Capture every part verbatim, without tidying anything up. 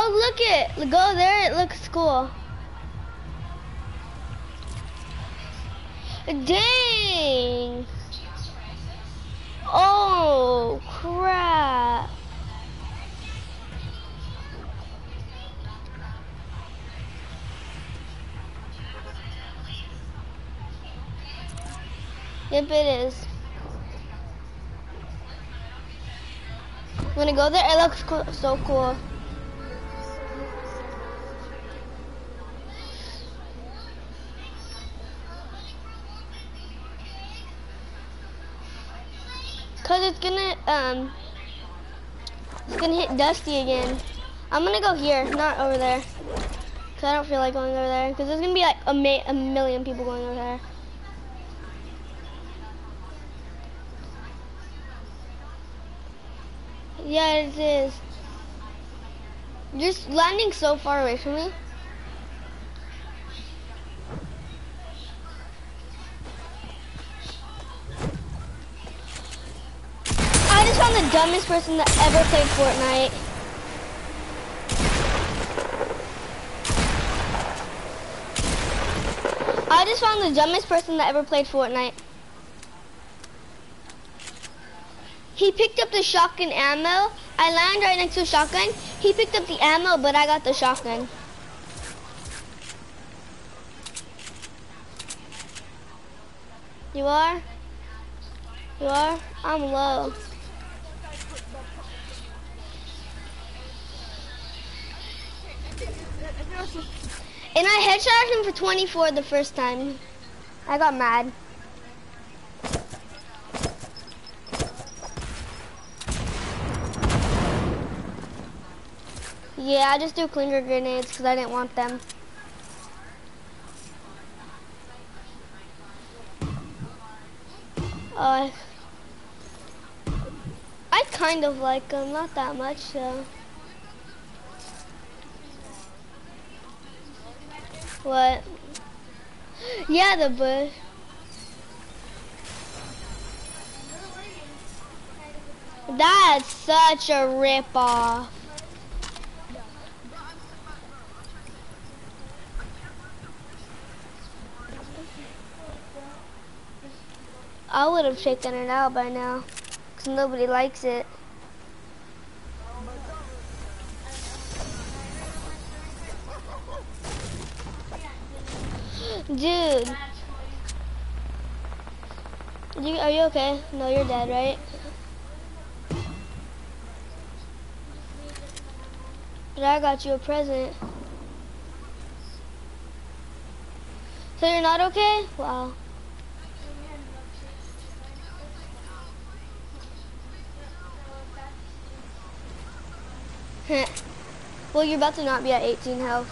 Oh, look it. Go there. It looks cool. Dang. Oh, crap. Yep, it is. When I go there, it looks cool, so cool. Cause it's gonna um, it's gonna hit Dusty again. I'm gonna go here, not over there. Cause I don't feel like going over there. Cause there's gonna be like a, ma a million people going over there. Yeah, it is. You're just landing so far away from me. I just found the dumbest person that ever played Fortnite. I just found the dumbest person that ever played Fortnite. He picked up the shotgun ammo. I landed right next to a shotgun. He picked up the ammo, but I got the shotgun. You are? You are? I'm low. And I headshot him for twenty-four the first time. I got mad. Yeah, I just threw clinger grenades because I didn't want them. Uh, I kind of like them, not that much, so. What? Yeah, the bush. That's such a rip-off. I would have taken it out by now, because nobody likes it. Dude. You, are you okay? No, you're dead, right? But I got you a present. So you're not okay? Wow. Well, you're about to not be at eighteen health.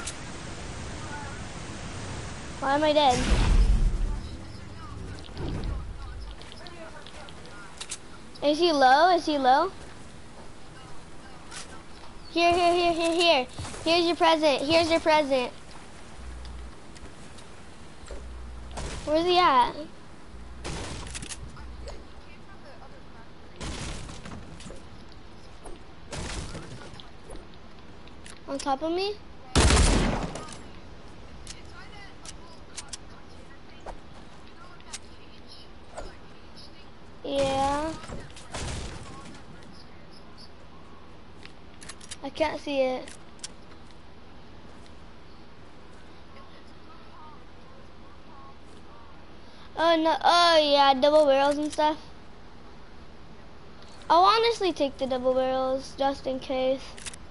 Why am I dead? Is he low? Is he low? Here, here, here, here, here. Here's your present. Here's your present. Where's he at? On top of me? Yeah. I can't see it. Oh no, oh yeah, double barrels and stuff. I'll honestly take the double barrels just in case.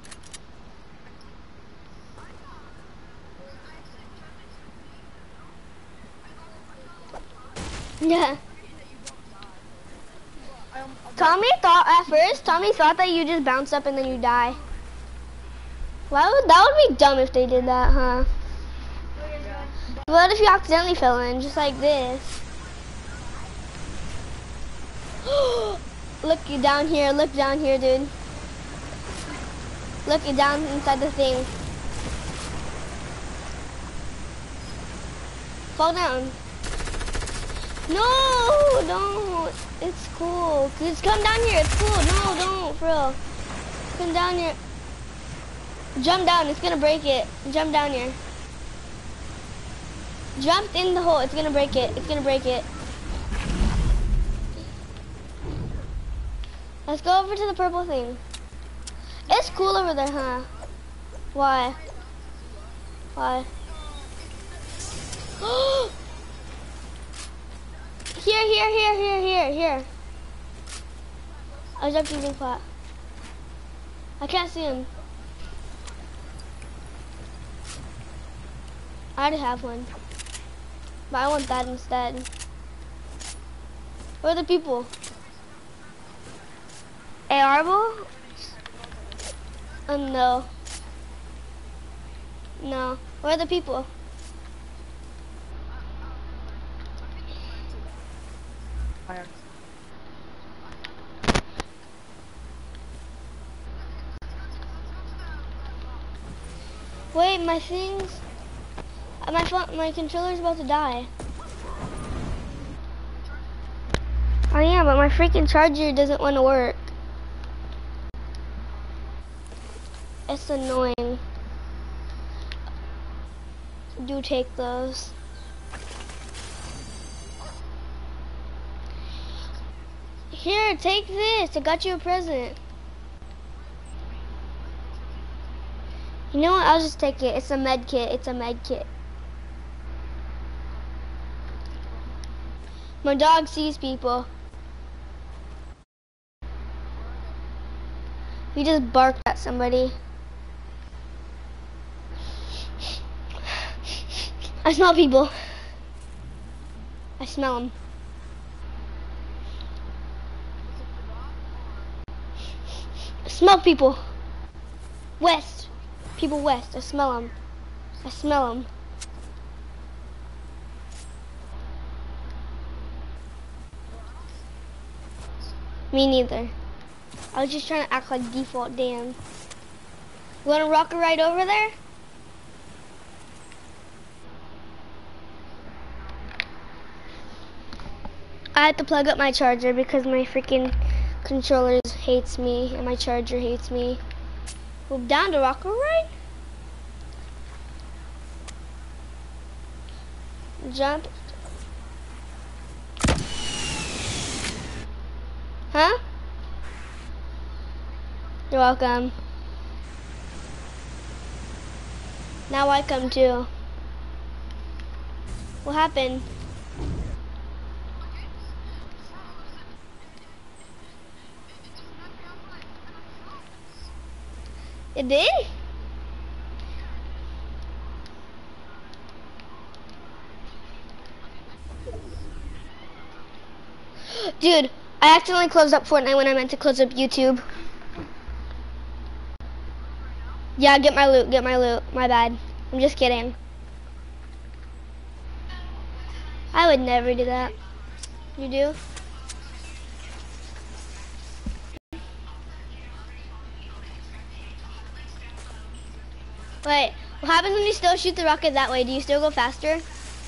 Yeah. Tommy thought at first, Tommy thought that you just bounce up and then you die. Why would that would be dumb if they did that, huh? What if you accidentally fell in, just like this? Look you down here, look down here, dude. Look you down inside the thing. Fall down. No, don't. It's cool. Just come down here. It's cool. No, don't, for real. Come down here. Jump down, it's gonna break it. Jump down here. Jump in the hole, it's gonna break it. It's gonna break it. Let's go over to the purple thing. It's cool over there, huh? Why? Why? Here, here, here, here, here, here. I jumped using pot. I can't see him. I already have one. But I want that instead. Where are the people? Hey, Arbo? Um, no. No. Where are the people? Fire. Wait, my things, my phone, my controller's about to die. Oh yeah, but my freaking charger doesn't want to work. It's annoying. Do take those. Here, take this. I got you a present. You know what? I'll just take it. It's a med kit. It's a med kit. My dog sees people. He just barked at somebody. I smell people. I smell them. I smell people. West. People west. I smell them. I smell them. Me neither. I was just trying to act like default Dan. You want to rock a ride over there? I have to plug up my charger because my freaking controller hates me and my charger hates me. Well, down to rock a ride? Jump. Huh? You're welcome. Now I come too. What happened? It did? Dude, I accidentally closed up Fortnite when I meant to close up YouTube. Yeah, get my loot, get my loot. My bad. I'm just kidding. I would never do that. You do? Wait, what happens when you still shoot the rocket that way? Do you still go faster?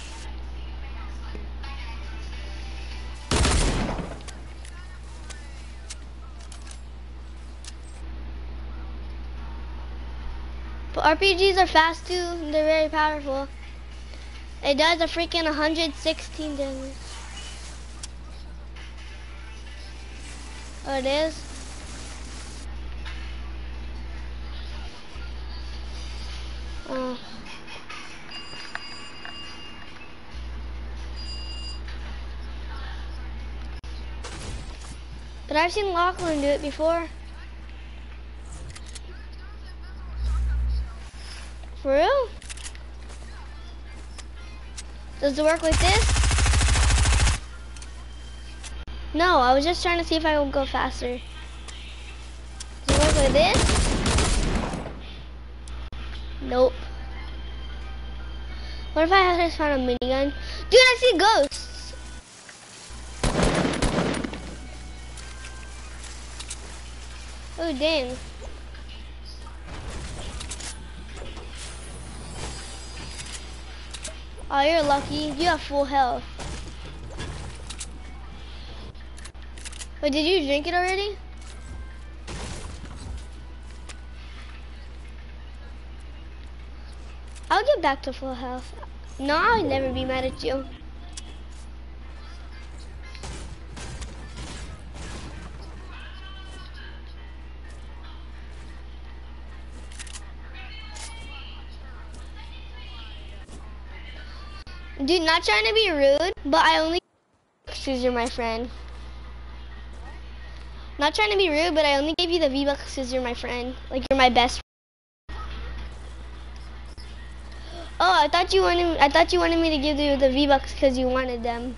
But R P Gs are fast too, and they're very powerful. It does a freaking one hundred sixteen damage. Oh, it is? Oh. But I've seen Lachlan do it before. For real? Does it work like this? No, I was just trying to see if I would go faster. Does it work like this? Nope. What if I just found a minigun? Dude, I see ghosts! Oh, dang. Oh, you're lucky. You have full health. Wait, did you drink it already? I'll get back to full health. No, I'll never be mad at you. Dude, not trying to be rude, but I only because you're my friend. Not trying to be rude, but I only gave you the V-Bucks because you're my friend. Like, you're my best friend. Oh, I thought you wanted I thought you wanted me to give you the V-Bucks because you wanted them.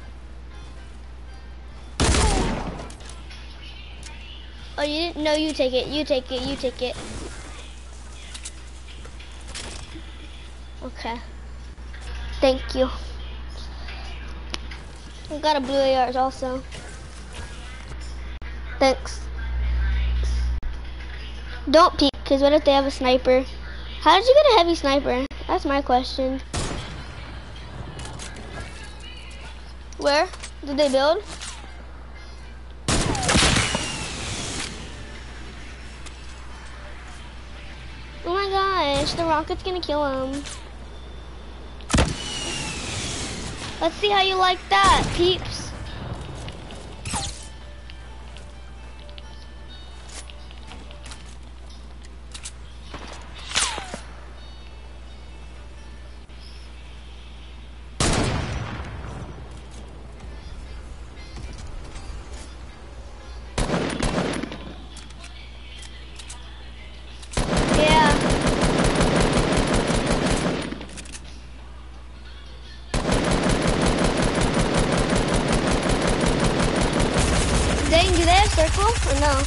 Oh, you didn't? No, you take it. You take it. You take it. Okay. Thank you. I got a blue A R also. Thanks. Don't peek, because what if they have a sniper? How did you get a heavy sniper? That's my question. Where? Did they build? Oh my gosh, the rocket's gonna kill him. Let's see how you like that, peeps. Dang, do they have circle or no?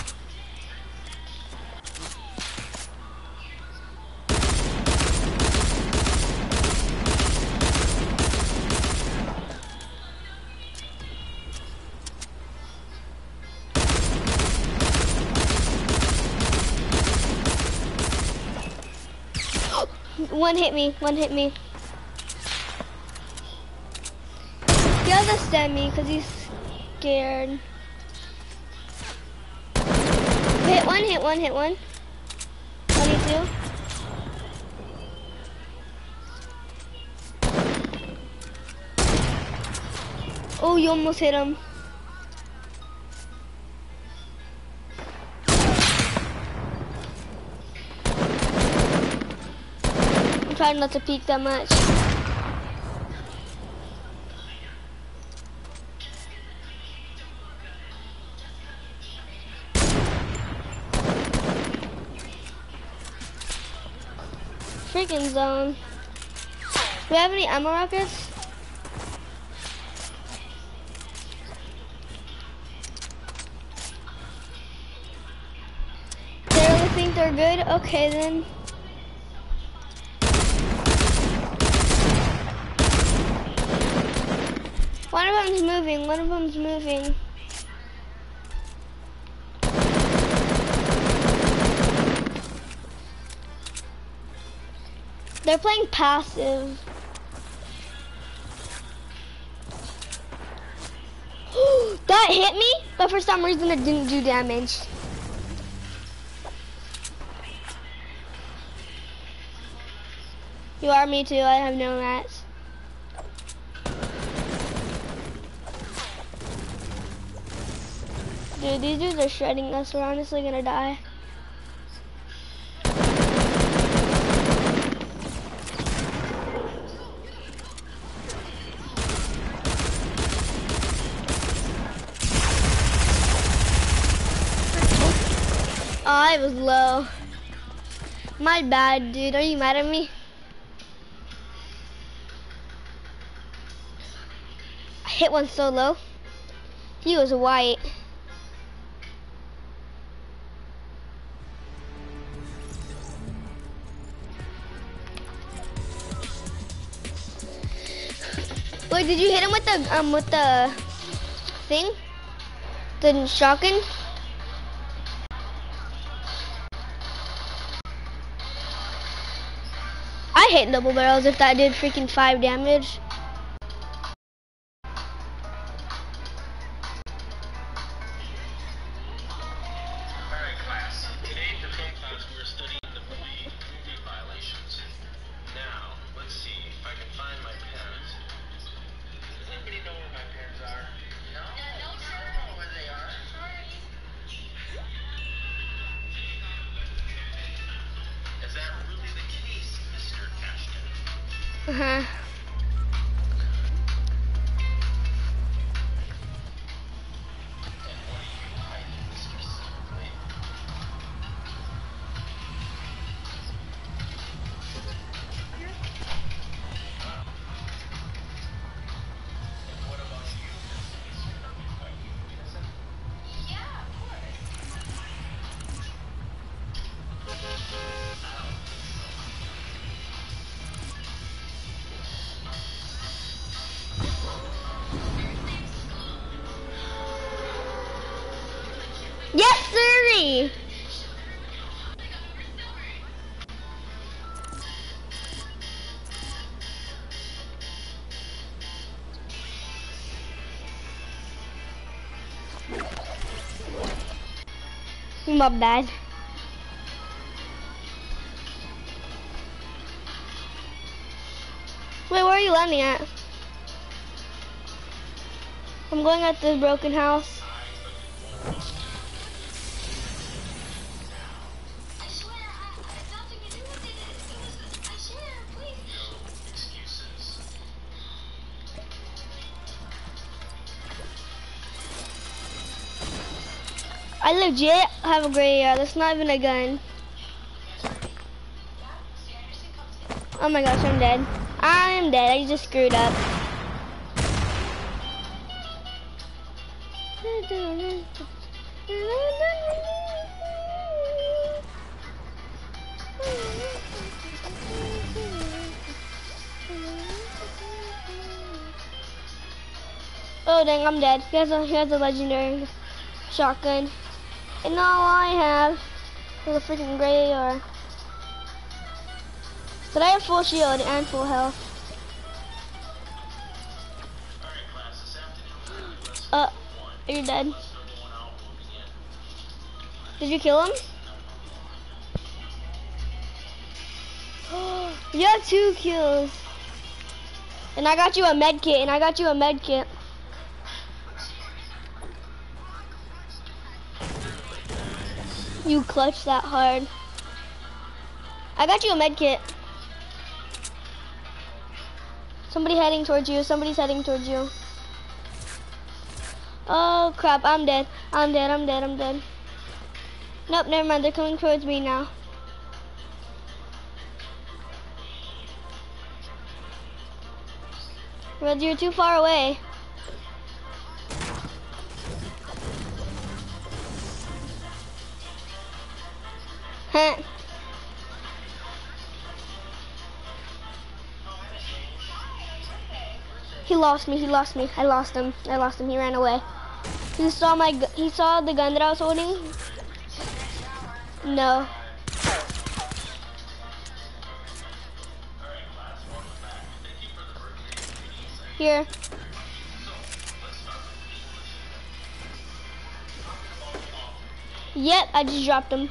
One hit me, one hit me. He has a semi because he's scared. Hit one, hit one, hit one. twenty-two. Oh, you almost hit him. I'm trying not to peek that much. Freaking zone. Do we have any ammo rockets? They really think they're good? Okay then. One of them's moving, one of them's moving. They're playing passive. That hit me, but for some reason it didn't do damage. You are, me too, I have no mats. Dude, these dudes are shredding us, we're honestly gonna die. Oh, I was low. My bad, dude. Are you mad at me? I hit one so low. He was white. Wait, did you hit him with the um with the thing? The shotgun? I hit double barrels if that did freaking five damage. Alright class, in eighth and class we were studying the movie movie violations. Now, Uh-huh. Yes, sirree. My bad. Wait, where are you landing at? I'm going at this broken house. I swear, I, I had nothing to do with it. It was, I swear, please. No excuses. I legit have a gray area. That's not even a gun. Oh my gosh, I'm dead. I'm dead. I just screwed up. Oh dang, I'm dead. Here's a here's a legendary shotgun. And all I have is a freaking gray A R. But I have full shield and full health. Alright, class, this afternoon, let's Uh, one. you're dead. Still going out, we'll begin. Did you kill him? You have two kills. And I got you a med kit, and I got you a med kit. You clutched that hard. I got you a med kit. Somebody heading towards you. Somebody's heading towards you. Oh crap, I'm dead. I'm dead, I'm dead, I'm dead. Nope, never mind. They're coming towards me now. Red, you're too far away. Huh. He lost me, he lost me. I lost him. I lost him. He ran away. He saw my gu- he saw the gun that I was holding. No. Here. Yep, I just dropped him.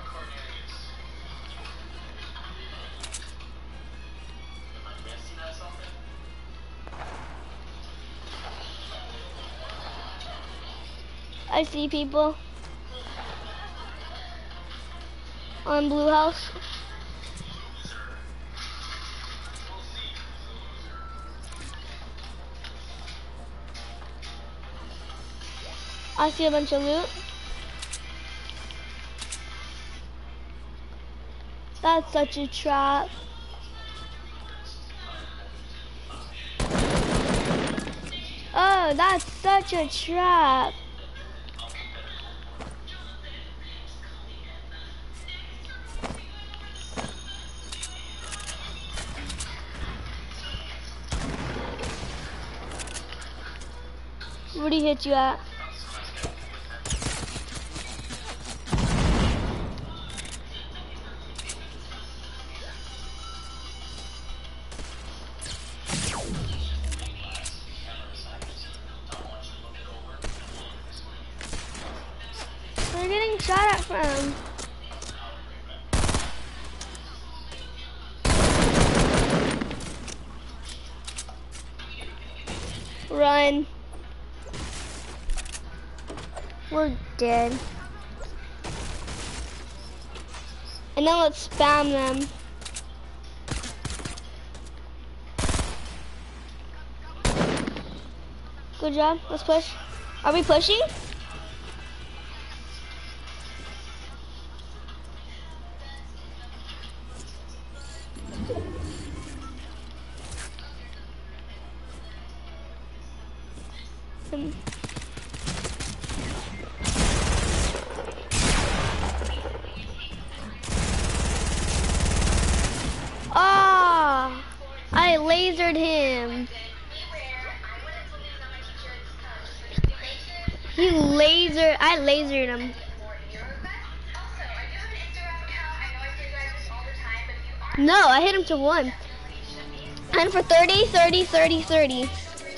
I see people on Blue House. I see a bunch of loot. That's such a trap. Oh, that's such a trap. Where did he hit you at? We're getting shot at from. Run. We're dead. And then let's spam them. Good job. Let's push. Are we pushing? Um, Ah, I lasered him. He laser. I lasered him. No, I hit him to one. And for thirty, thirty, thirty, thirty.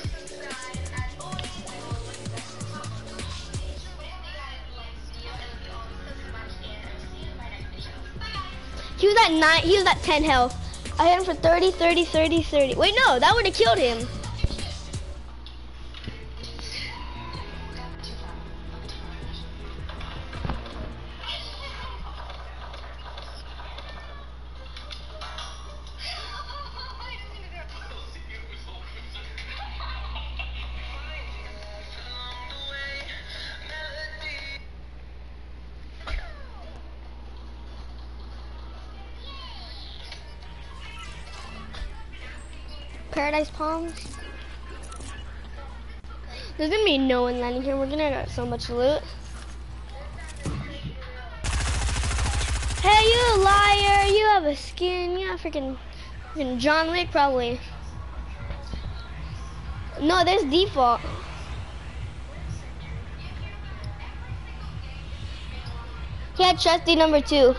He was at nine. He was at ten health. I hit him for thirty, thirty, thirty, thirty. Wait, no, that would have killed him. Paradise Palms. There's gonna be no one landing here. We're gonna get so much loot. Hey, you liar! You have a skin. You have freaking, freaking John Wick probably. No, there's default. He had trusty number two.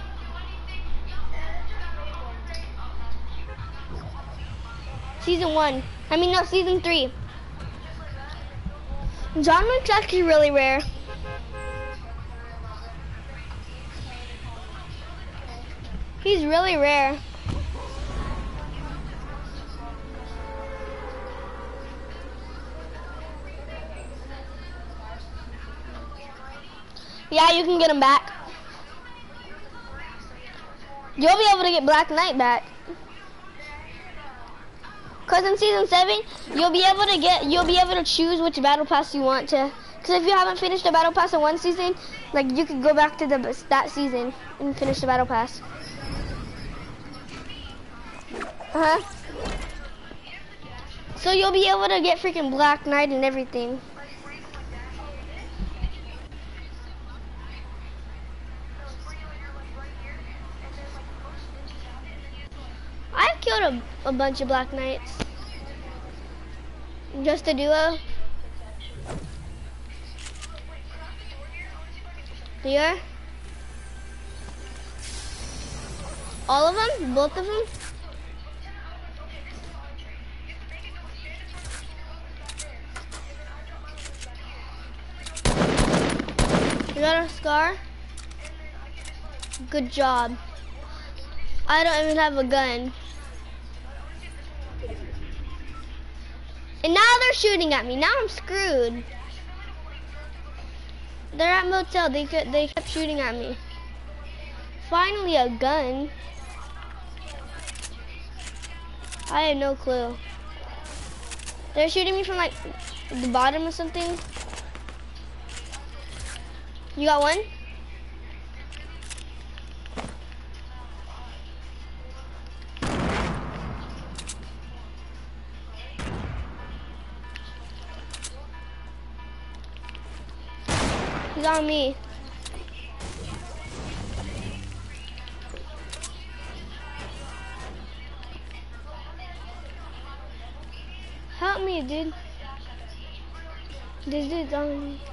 Season one. I mean, no, season three. John Wick's actually really rare. He's really rare. Yeah, you can get him back. You'll be able to get Black Knight back. Cause in season seven, you'll be able to get, you'll be able to choose which battle pass you want to. Cause if you haven't finished the battle pass in one season, like you could go back to the that season and finish the battle pass. Uh huh. So you'll be able to get freaking Black Knight and everything. I've killed a, a bunch of Black Knights. Just a duo. Here. All of them? Both of them? You got a scar? Good job. I don't even have a gun. And now they're shooting at me. Now I'm screwed. They're at motel. They could, they kept shooting at me. Finally a gun. I had no clue. They're shooting me from like the bottom or something. You got one? He's on me. Help me, dude. This dude's on me.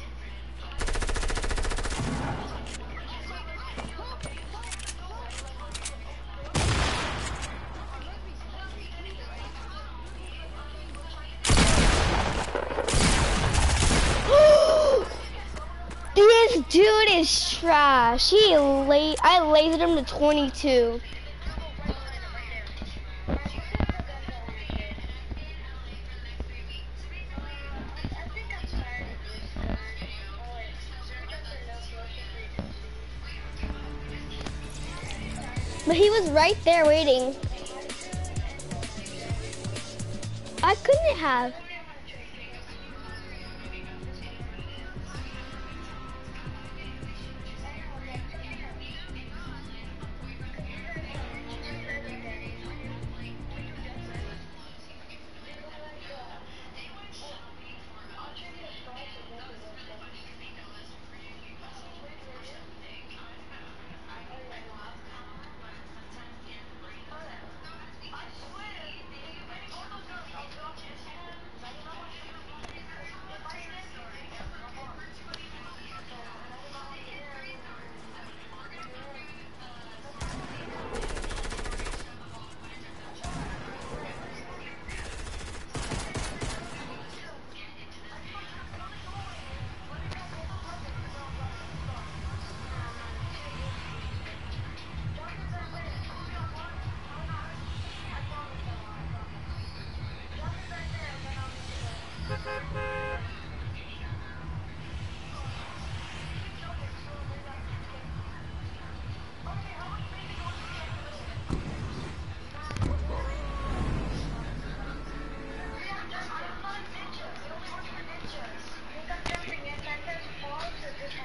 This dude is trash. He la I lasered him to twenty-two. But he was right there waiting. I couldn't have.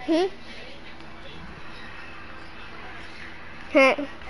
Hmm? Heh.